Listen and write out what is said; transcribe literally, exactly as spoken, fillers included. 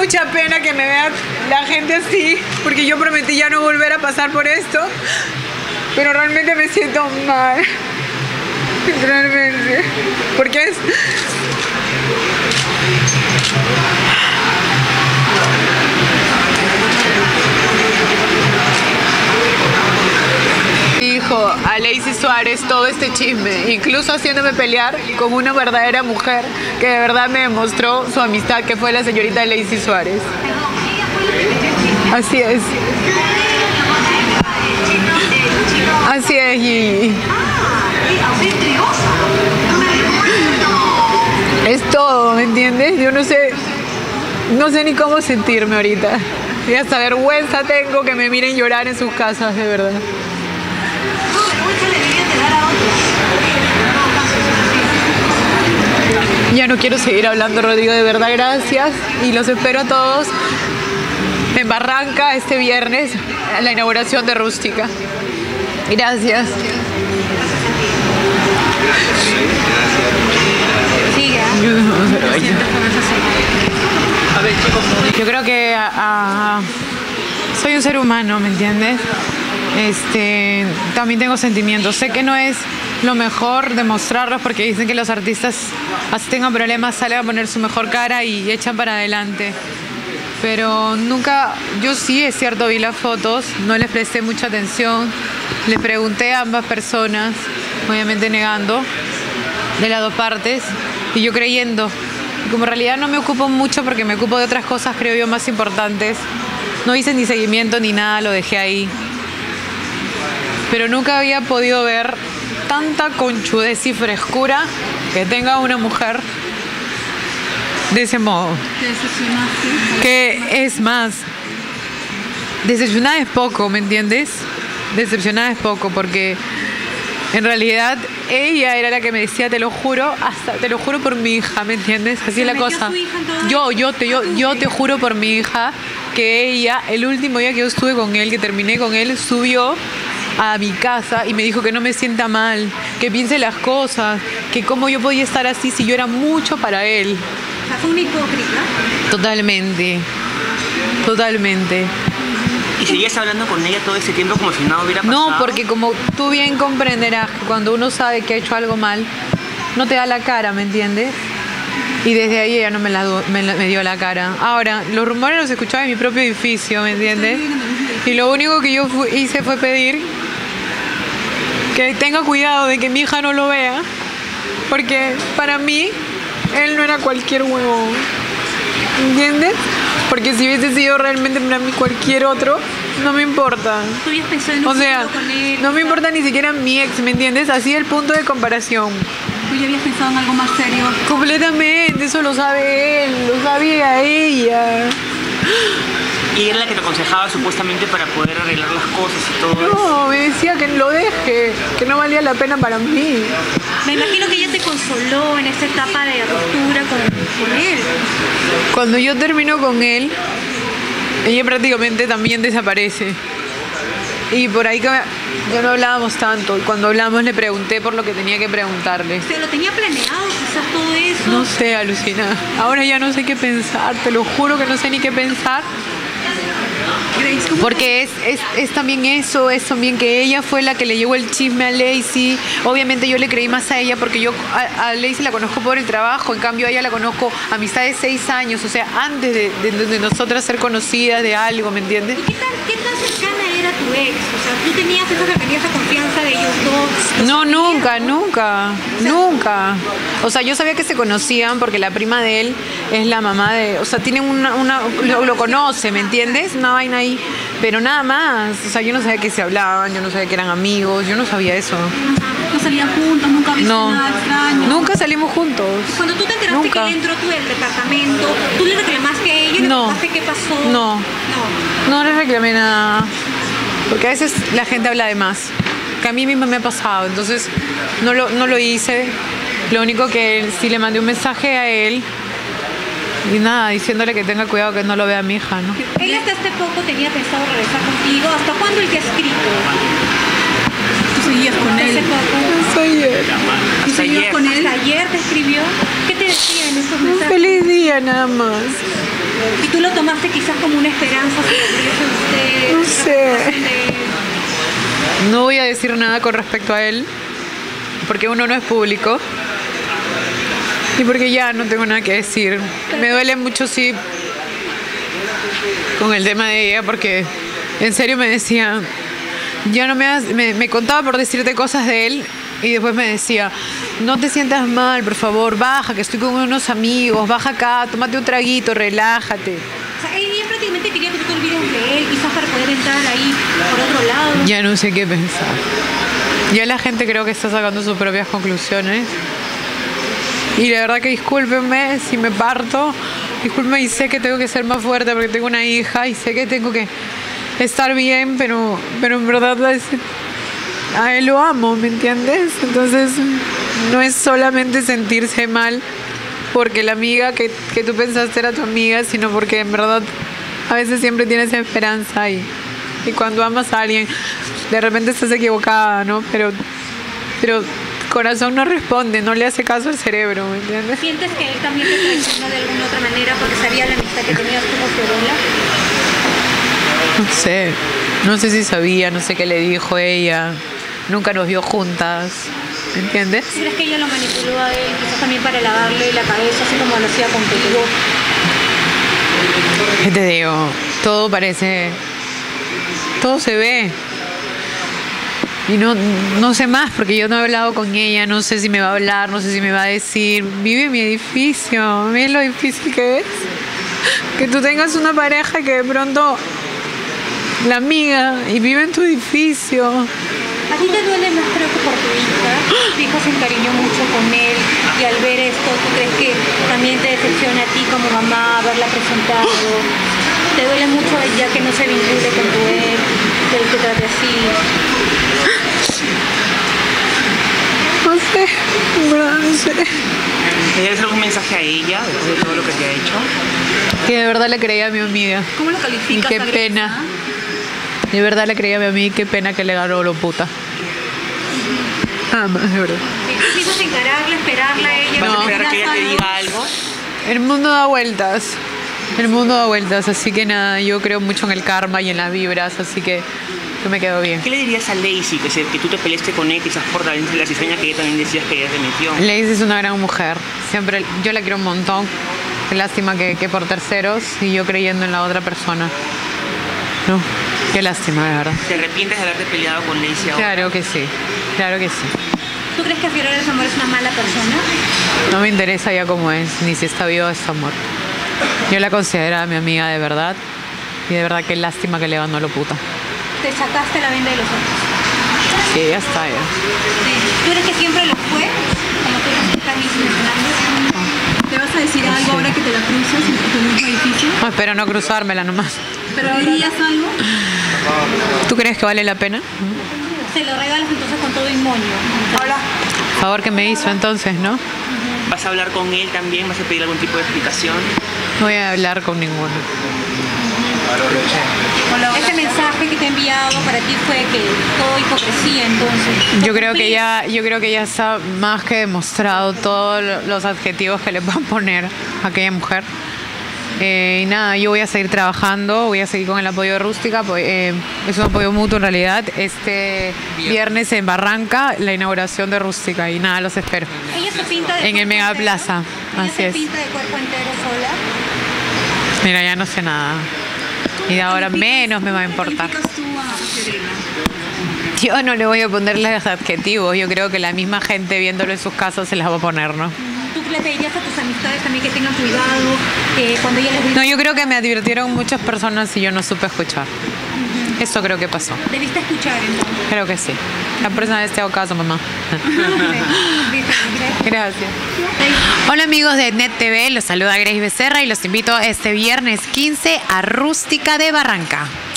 mucha pena que me vea la gente así, porque yo prometí ya no volver a pasar por esto, pero realmente me siento mal. Realmente. Porque es... Dijo a Lacey Suárez todo este chisme, incluso haciéndome pelear con una verdadera mujer que de verdad me demostró su amistad, que fue la señorita Lacey Suárez. Así es. Así es, Gigi. Es todo, ¿me entiendes? Yo no sé, no sé ni cómo sentirme ahorita. Y hasta vergüenza tengo que me miren llorar en sus casas, de verdad. Ya no quiero seguir hablando, Rodrigo, de verdad, gracias. Y los espero a todos en Barranca este viernes, a la inauguración de Rústica. Gracias. Yo creo que uh, soy un ser humano, ¿me entiendes? Este, también tengo sentimientos. Sé que no es lo mejor demostrarlos porque dicen que los artistas, así tengan problemas, salen a poner su mejor cara y echan para adelante. Pero nunca, yo sí, es cierto, vi las fotos, no les presté mucha atención. Les pregunté a ambas personas, obviamente negando, de las dos partes, y yo creyendo. Y como en realidad no me ocupo mucho porque me ocupo de otras cosas, creo yo, más importantes. No hice ni seguimiento ni nada, lo dejé ahí. Pero nunca había podido ver tanta conchudez y frescura que tenga una mujer de ese modo. Que es más, decepcionada es poco, ¿me entiendes? Decepcionada es poco porque en realidad ella era la que me decía, te lo juro, hasta te lo juro por mi hija, ¿me entiendes? Así es la cosa. Yo, yo te, yo, yo te juro por mi hija que ella, el último día que yo estuve con él, que terminé con él, subió a mi casa y me dijo que no me sienta mal, que piense las cosas, que cómo yo podía estar así si yo era mucho para él. O sea, fue una hipócrita. Totalmente, totalmente. ¿Y seguías hablando con ella todo ese tiempo como si nada hubiera pasado? No, porque como tú bien comprenderás, que cuando uno sabe que ha hecho algo mal, no te da la cara, ¿me entiendes? Y desde ahí ella no me, la, me, me dio la cara. Ahora, los rumores los escuchaba en mi propio edificio, ¿me entiendes? Y lo único que yo fu hice fue pedir que tenga cuidado de que mi hija no lo vea, porque para mí él no era cualquier huevo, ¿entiendes? Porque si hubiese sido realmente para mí cualquier otro, no me importa. ¿Tú habías pensado en un O sea, con él? no me importa ni siquiera mi ex, ¿me entiendes? Así es el punto de comparación. ¿Tú ya habías pensado en algo más serio? Completamente, eso lo sabe él, lo sabía ella. Y era la que te aconsejaba supuestamente para poder arreglar las cosas y todo eso. No, me decía que lo deje, que no valía la pena para mí. Me imagino que ella te consoló en esa etapa de ruptura con, con él. Cuando yo termino con él, ella prácticamente también desaparece. Y por ahí que ya no hablábamos tanto. Y cuando hablamos le pregunté por lo que tenía que preguntarle. ¿Se lo tenía planeado quizás todo eso? No sé, alucina. Ahora ya no sé qué pensar, te lo juro que no sé ni qué pensar. Porque es, es, es también eso, es también que ella fue la que le llevó el chisme a Lacey. Obviamente yo le creí más a ella porque yo a, a Lacey la conozco por el trabajo, en cambio a ella la conozco a amistad de seis años, o sea, antes de, de, de nosotras ser conocidas de algo, ¿me entiendes? ¿Y qué tan, qué tan cercana era tu ex? O sea, ¿tú tenías esa cercanía, esa confianza de ellos dos? No, nunca, nunca, o sea, nunca. O sea, yo sabía que se conocían porque la prima de él es la mamá de... O sea, tienen una... una lo, lo conoce, ¿me entiendes? Una vaina ahí. Pero nada más. O sea, yo no sabía que se hablaban, yo no sabía que eran amigos, yo no sabía eso. ¿No salían juntos? ¿Nunca viste no, nada extraño? Nunca salimos juntos. Cuando tú te enteraste nunca. que él entró a tu departamento, ¿tú le reclamaste a ella? ¿Le no. preguntaste qué pasó? No. No. No le reclamé nada. Porque a veces la gente habla de más. Que a mí misma me ha pasado. Entonces, no lo, no lo hice. Lo único que sí le mandé un mensaje a él. Y nada, diciéndole que tenga cuidado que no lo vea a mi hija, ¿no? Él hasta este poco tenía pensado regresar contigo. ¿Hasta cuándo él te ha escrito? Tú seguías con él. Hace poco. Soy él. ¿Tú seguías con él? ¿Hasta ayer te escribió? ¿Qué te decía en esos Un mensajes? feliz día nada más. Y tú lo tomaste quizás como una esperanza sobre No usted. sé. De- No voy a decir nada con respecto a él, porque uno no es público. Y porque ya no tengo nada que decir. Me duele mucho, sí, con el tema de ella, porque en serio me decía, ya no me, has- me, me contaba por decirte cosas de él, y después me decía, no te sientas mal, por favor, baja, que estoy con unos amigos, baja acá, tómate un traguito, relájate. O sea, ella prácticamente quería que tú te olvides de él, quizás para poder entrar ahí por otro lado. Ya no sé qué pensar. Ya la gente creo que está sacando sus propias conclusiones. Y la verdad que discúlpenme si me parto. Discúlpenme, y sé que tengo que ser más fuerte porque tengo una hija y sé que tengo que estar bien, pero, pero en verdad es- a él lo amo, ¿me entiendes? Entonces no es solamente sentirse mal porque la amiga que, que tú pensaste era tu amiga, sino porque en verdad a veces siempre tienes esperanza y, y cuando amas a alguien de repente estás equivocada, ¿no? Pero, pero el corazón no responde, no le hace caso al cerebro, ¿me entiendes? ¿Sientes que él también te traicionó de alguna otra manera porque sabía la amistad que tenías como Fiorella? No sé, no sé si sabía, no sé qué le dijo ella, nunca nos vio juntas, ¿me entiendes? ¿Crees que ella lo manipuló a él quizás también para lavarle la cabeza así como lo hacía contigo? ¿Qué te digo? Todo parece, todo se ve. Y no, no sé más porque yo no he hablado con ella, no sé si me va a hablar, no sé si me va a decir, vive en mi edificio, ¿ves lo difícil que es? Que tú tengas una pareja que de pronto la amiga y vive en tu edificio. ¿A ti te duele más creo que por tu hija? Tu hija se encariñó mucho con él y al ver esto, ¿tú crees que también te decepciona a ti como mamá haberla presentado? ¿Te duele mucho ya que no se vincule con tu ex, que él te trate así? No sé, en verdad no sé. ¿Le das algún mensaje a ella después de todo lo que te ha hecho? Que de verdad le creía a mi amiga. ¿Cómo lo Y calificas? qué Agresa? pena. De verdad le creía a mi amiga y qué pena que le ganó lo puta. Nada más, de verdad. ¿Tú piensas encararla, esperarla a ella? ¿Vas a No. esperar a que ella te ¿Algo? diga algo? El mundo da vueltas. El mundo da vueltas, así que nada, yo creo mucho en el karma y en las vibras, así que yo me quedo bien. ¿Qué le dirías a Lacey que, se, que tú te peleaste con él quizás por la, la cizaña que ella también decías que ella te metió? Lacey es una gran mujer. Siempre, yo la quiero un montón. Qué lástima que, que por terceros y yo creyendo en la otra persona. No, qué lástima, de verdad. ¿Te arrepientes de haberte peleado con Lacey ahora? Claro que sí, claro que sí. ¿Tú crees que Fiorella Zamora es una mala persona? No me interesa ya cómo es, ni si está viva o está muerta. Yo la considero mi amiga de verdad y de verdad qué lástima que le ganó lo puta. Te sacaste la venda de los ojos. Sí, ya está, ya. ¿Tú eres que siempre lo fue? Como tú estás mencionando. ¿Te vas a decir algo ahora que te la cruzas en tu mismo edificio? No, espero no cruzármela nomás. ¿Pero dirías algo? ¿Tú crees que vale la pena? Se lo regalas entonces con todo y moño. Hola. Favor que me hizo entonces, ¿no? ¿Vas a hablar con él también? ¿Vas a pedir algún tipo de explicación? No voy a hablar con ninguno. Ese mensaje que te he enviado para ti fue que todo hipocresía entonces. Yo creo que ya, yo creo que ya está más que demostrado todos los adjetivos que le puedan poner a aquella mujer. Eh, y nada, yo voy a seguir trabajando, voy a seguir con el apoyo de Rústica, pues, eh, es un apoyo mutuo en realidad. Este viernes en Barranca, la inauguración de Rústica y nada, los espero. Ella se pinta de En el cuerpo Mega entero. Plaza, Ella así se es. pinta de cuerpo entero sola. Mira, ya no sé nada. Y de ahora menos me va a importar. ¿Calificas tú a Fiorella? Yo no le voy a ponerles adjetivos, yo creo que la misma gente viéndolo en sus casas se las va a poner, ¿no? ¿Tú le pedirías a tus amistades también que tengan cuidado eh, cuando ella les diga? No, yo creo que me advirtieron muchas personas y yo no supe escuchar. Eso creo que pasó. Debiste escuchar entonces. Creo que sí. La próxima vez te hago caso, mamá. Viste, viste. Gracias. Hola amigos de Net T V, los saluda Grace Becerra y los invito este viernes quince a Rústica de Barranca.